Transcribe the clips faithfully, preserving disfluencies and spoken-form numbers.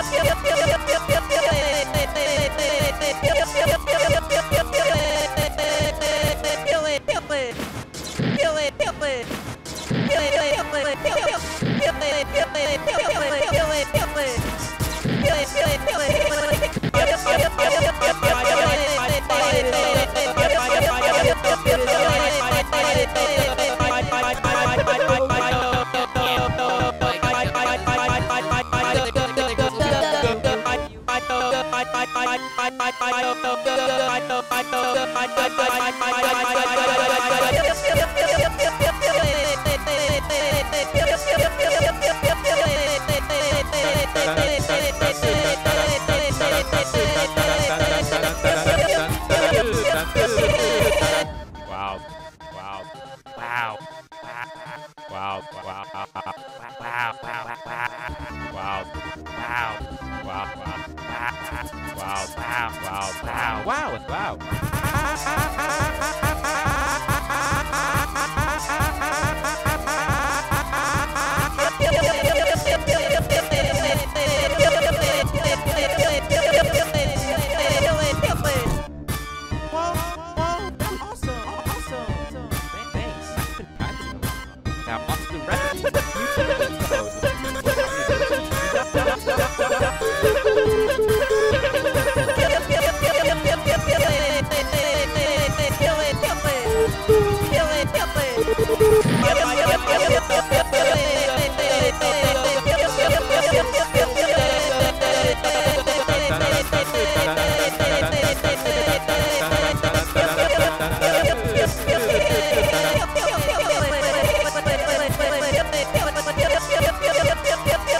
Wow. Wow. Wow. Wow. Wow. Wow. Wow. Wow. Wow. Wow. Wow. Wow. Wow. Wow. Wow. Wow. Now, what's the rest of the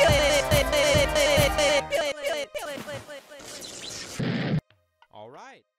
All right.